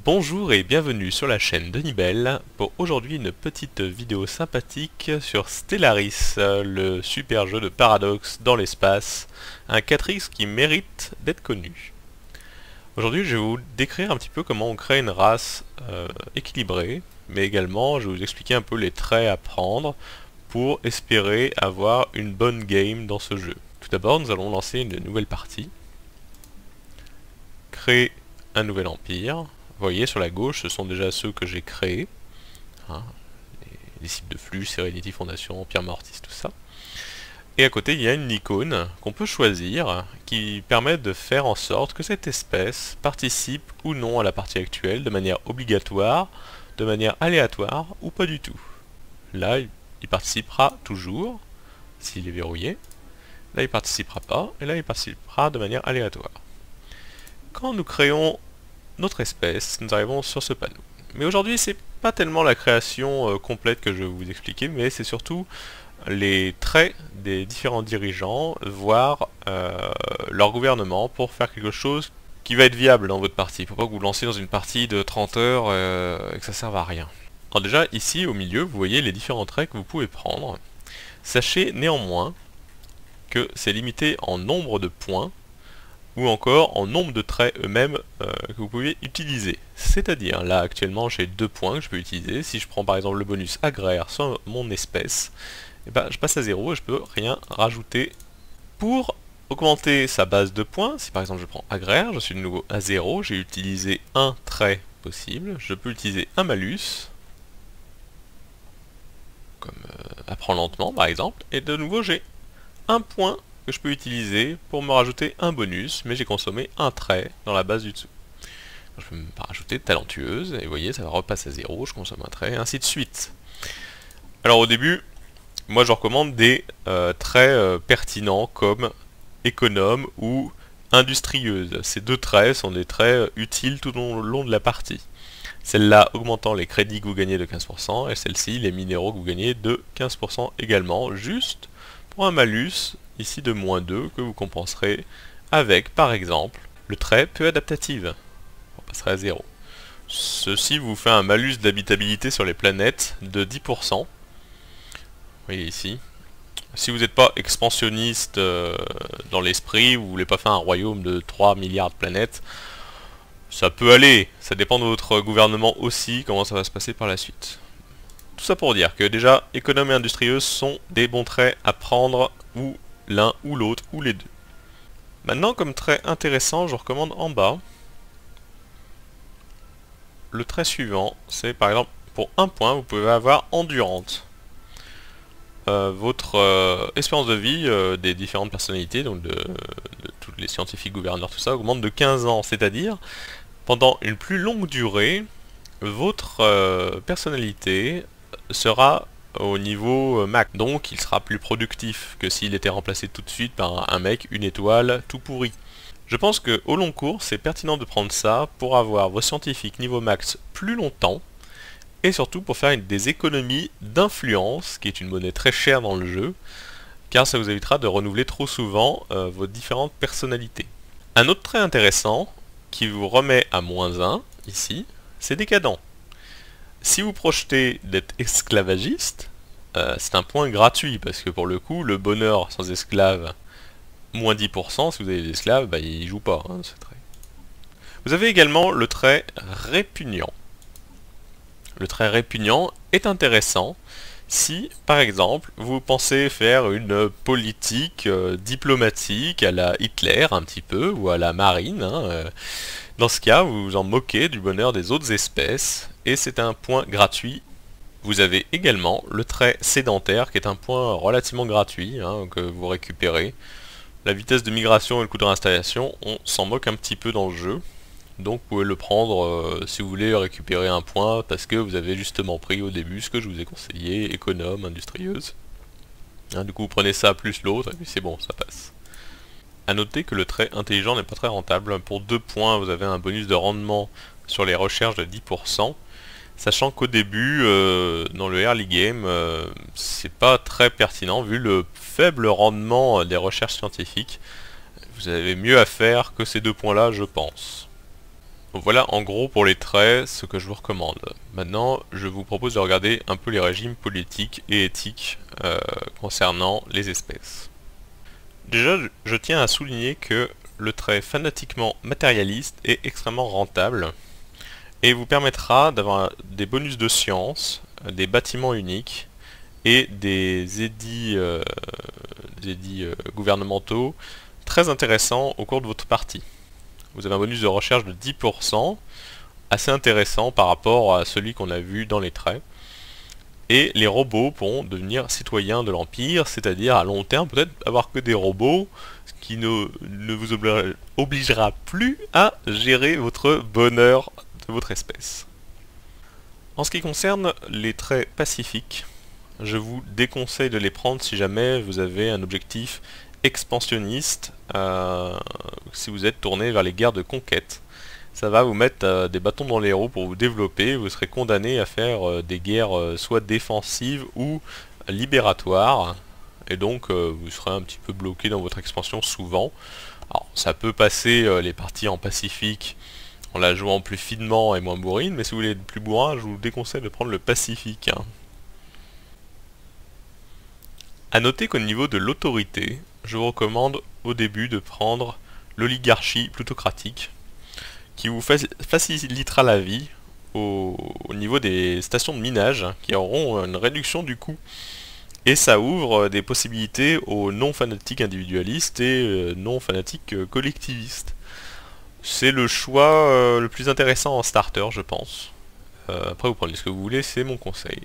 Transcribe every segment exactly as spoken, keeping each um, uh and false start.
Bonjour et bienvenue sur la chaîne de Nibel pour aujourd'hui une petite vidéo sympathique sur Stellaris, le super jeu de paradoxe dans l'espace, un quatre X qui mérite d'être connu. Aujourd'hui je vais vous décrire un petit peu comment on crée une race euh, équilibrée, mais également je vais vous expliquer un peu les traits à prendre pour espérer avoir une bonne game dans ce jeu. Tout d'abord nous allons lancer une nouvelle partie, créer un nouvel empire. Vous voyez sur la gauche, ce sont déjà ceux que j'ai créés. Hein, les disciples de Flux, Serenity Foundation, Pierre Mortis, tout ça. Et à côté, il y a une icône qu'on peut choisir qui permet de faire en sorte que cette espèce participe ou non à la partie actuelle de manière obligatoire, de manière aléatoire ou pas du tout. Là, il participera toujours s'il est verrouillé. Là, il participera pas. Et là, il participera de manière aléatoire. Quand nous créons notre espèce, nous arrivons sur ce panneau. Mais aujourd'hui, c'est pas tellement la création euh, complète que je vais vous expliquer, mais c'est surtout les traits des différents dirigeants, voire euh, leur gouvernement, pour faire quelque chose qui va être viable dans votre partie. Il ne faut pas que vous lancez dans une partie de trente heures euh, et que ça serve à rien. Alors déjà, ici, au milieu, vous voyez les différents traits que vous pouvez prendre. Sachez néanmoins que c'est limité en nombre de points, ou encore en nombre de traits eux-mêmes euh, que vous pouvez utiliser. C'est-à-dire, là actuellement j'ai deux points que je peux utiliser. Si je prends par exemple le bonus agraire sur mon espèce, et ben, je passe à zéro et je peux rien rajouter. Pour augmenter sa base de points, si par exemple je prends agraire, je suis de nouveau à zéro, j'ai utilisé un trait possible, je peux utiliser un malus, comme euh, apprendre lentement par exemple, et de nouveau j'ai un point que je peux utiliser pour me rajouter un bonus, mais j'ai consommé un trait dans la base du dessous. Je peux me rajouter talentueuse, et vous voyez, ça repasse à zéro, je consomme un trait, et ainsi de suite. Alors au début, moi je recommande des euh, traits euh, pertinents comme économe ou industrieuse. Ces deux traits sont des traits euh, utiles tout au long de la partie. Celle-là augmentant les crédits que vous gagnez de quinze pour cent, et celle-ci les minéraux que vous gagnez de quinze pour cent également, juste pour un malus ici de moins deux que vous compenserez avec, par exemple, le trait peu adaptative. On passerait à zéro. Ceci vous fait un malus d'habitabilité sur les planètes de dix pour cent. Vous voyez ici. Si vous n'êtes pas expansionniste euh, dans l'esprit, vous voulez pas faire un royaume de trois milliards de planètes, ça peut aller. Ça dépend de votre gouvernement aussi, comment ça va se passer par la suite. Tout ça pour dire que déjà, économe et industrieuse sont des bons traits à prendre ou l'un ou l'autre, ou les deux. Maintenant, comme trait intéressant, je recommande en bas. Le trait suivant, c'est par exemple, pour un point, vous pouvez avoir endurante. Euh, votre euh, espérance de vie euh, des différentes personnalités, donc de, de tous les scientifiques, gouverneurs, tout ça, augmente de quinze ans. C'est-à-dire, pendant une plus longue durée, votre euh, personnalité sera au niveau max, donc il sera plus productif que s'il était remplacé tout de suite par un mec, une étoile, tout pourri. Je pense que au long cours, c'est pertinent de prendre ça pour avoir vos scientifiques niveau max plus longtemps, et surtout pour faire une, des économies d'influence, qui est une monnaie très chère dans le jeu, car ça vous évitera de renouveler trop souvent euh, vos différentes personnalités. Un autre trait intéressant, qui vous remet à moins un, ici, c'est décadent. Si vous projetez d'être esclavagiste, euh, c'est un point gratuit, parce que pour le coup, le bonheur sans esclave, moins dix pour cent, si vous avez des esclaves, bah, il joue pas, hein, ce trait. Vous avez également le trait répugnant. Le trait répugnant est intéressant si, par exemple, vous pensez faire une politique euh, diplomatique à la Hitler, un petit peu, ou à la marine, hein, euh, dans ce cas, vous vous en moquez du bonheur des autres espèces, et c'est un point gratuit. Vous avez également le trait sédentaire, qui est un point relativement gratuit, hein, que vous récupérez. La vitesse de migration et le coût de réinstallation, on s'en moque un petit peu dans le jeu. Donc vous pouvez le prendre euh, si vous voulez récupérer un point, parce que vous avez justement pris au début ce que je vous ai conseillé, économe, industrieuse. Hein, du coup vous prenez ça plus l'autre, et puis c'est bon, ça passe. A noter que le trait intelligent n'est pas très rentable. Pour deux points, vous avez un bonus de rendement sur les recherches de dix pour cent. Sachant qu'au début, euh, dans le early game, euh, c'est pas très pertinent vu le faible rendement des recherches scientifiques. Vous avez mieux à faire que ces deux points-là, je pense. Voilà en gros pour les traits ce que je vous recommande. Maintenant je vous propose de regarder un peu les régimes politiques et éthiques euh, concernant les espèces. Déjà je tiens à souligner que le trait fanatiquement matérialiste est extrêmement rentable et vous permettra d'avoir des bonus de science, des bâtiments uniques et des édits, euh, des édits euh, gouvernementaux très intéressants au cours de votre partie. Vous avez un bonus de recherche de dix pour cent, assez intéressant par rapport à celui qu'on a vu dans les traits. Et les robots pourront devenir citoyens de l'Empire, c'est-à-dire à long terme peut-être avoir que des robots, ce qui ne, ne vous obligera plus à gérer votre bonheur de votre espèce. En ce qui concerne les traits pacifiques, je vous déconseille de les prendre si jamais vous avez un objectif expansionniste, euh, si vous êtes tourné vers les guerres de conquête. Ça va vous mettre euh, des bâtons dans les roues pour vous développer, vous serez condamné à faire euh, des guerres euh, soit défensives ou libératoires, et donc euh, vous serez un petit peu bloqué dans votre expansion souvent. Alors ça peut passer euh, les parties en Pacifique en la jouant plus finement et moins bourrine, mais si vous voulez être plus bourrin, je vous déconseille de prendre le Pacifique. Hein. A noter qu'au niveau de l'autorité, je vous recommande au début de prendre l'oligarchie plutocratique, qui vous facilitera la vie au, au niveau des stations de minage, qui auront une réduction du coût. Et ça ouvre des possibilités aux non-fanatiques individualistes et non-fanatiques collectivistes. C'est le choix euh, le plus intéressant en starter, je pense. Euh, après, vous prenez ce que vous voulez, c'est mon conseil.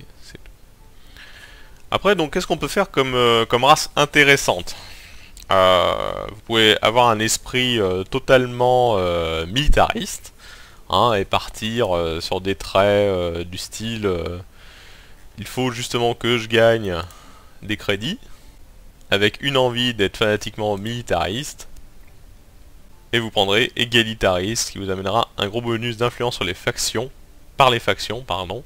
Après, donc, qu'est-ce qu'on peut faire comme, euh, comme race intéressante? euh, Vous pouvez avoir un esprit euh, totalement euh, militariste, hein, et partir euh, sur des traits euh, du style euh, il faut justement que je gagne des crédits, avec une envie d'être fanatiquement militariste, et vous prendrez égalitariste, qui vous amènera un gros bonus d'influence sur les factions, par les factions, pardon,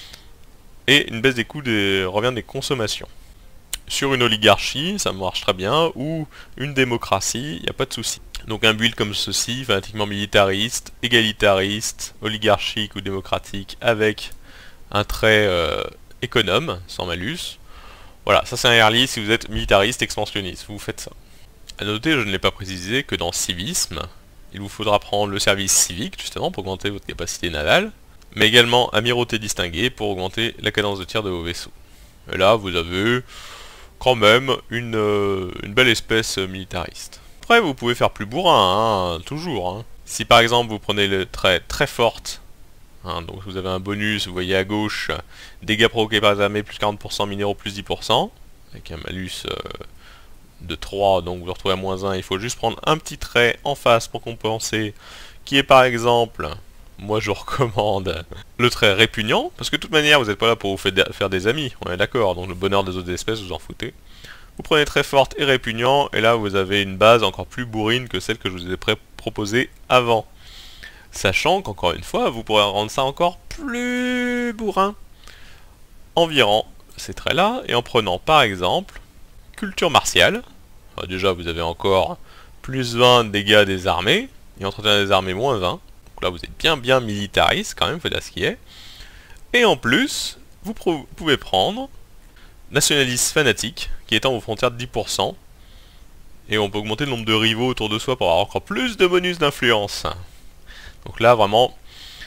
et une baisse des coûts des revient des consommations. Sur une oligarchie, ça marche très bien, ou une démocratie, il n'y a pas de souci. Donc un build comme ceci, fanatiquement militariste, égalitariste, oligarchique ou démocratique, avec un trait euh, économe, sans malus. Voilà, ça c'est un early si vous êtes militariste, expansionniste, vous faites ça. A noter, je ne l'ai pas précisé, que dans civisme, il vous faudra prendre le service civique, justement, pour augmenter votre capacité navale, mais également amirauté distingué pour augmenter la cadence de tir de vos vaisseaux. Et là, vous avez quand même une, euh, une belle espèce militariste. Après, vous pouvez faire plus bourrin, hein, toujours. Hein. Si par exemple, vous prenez le trait très forte, hein, donc vous avez un bonus, vous voyez à gauche, dégâts provoqués par les armées, plus quarante pour cent, minéraux, plus dix pour cent, avec un malus euh, de trois, donc vous vous retrouvez à moins un, il faut juste prendre un petit trait en face pour compenser, qui est par exemple... Moi je vous recommande le trait répugnant, parce que de toute manière vous n'êtes pas là pour vous faire des amis, on est d'accord, donc le bonheur des autres espèces vous en foutez. Vous prenez très forte et répugnant, et là vous avez une base encore plus bourrine que celle que je vous ai proposée avant. Sachant qu'encore une fois, vous pourrez rendre ça encore plus bourrin en virant ces traits-là, et en prenant par exemple culture martiale. Alors déjà vous avez encore plus vingt de dégâts des armées, et entretien des armées moins vingt. Donc là vous êtes bien bien militariste quand même, faites à ce qui est. Et en plus, vous pouvez prendre nationaliste fanatique, qui étend vos frontières de dix pour cent. Et on peut augmenter le nombre de rivaux autour de soi pour avoir encore plus de bonus d'influence. Donc là vraiment,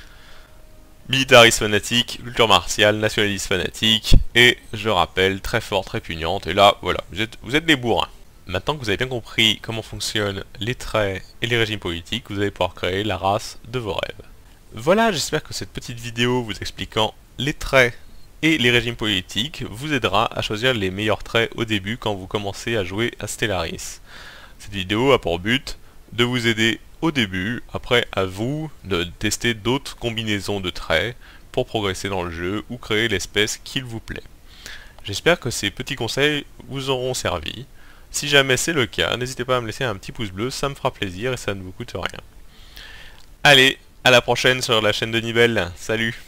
militariste fanatique, culture martiale, nationaliste fanatique, et je rappelle, très forte, répugnante. Et là, voilà, vous êtes, vous êtes des bourrins. Maintenant que vous avez bien compris comment fonctionnent les traits et les régimes politiques, vous allez pouvoir créer la race de vos rêves. Voilà, j'espère que cette petite vidéo vous expliquant les traits et les régimes politiques vous aidera à choisir les meilleurs traits au début quand vous commencez à jouer à Stellaris. Cette vidéo a pour but de vous aider au début, après à vous de tester d'autres combinaisons de traits pour progresser dans le jeu ou créer l'espèce qu'il vous plaît. J'espère que ces petits conseils vous auront servi. Si jamais c'est le cas, n'hésitez pas à me laisser un petit pouce bleu, ça me fera plaisir et ça ne vous coûte rien. Allez, à la prochaine sur la chaîne de Nibel, salut!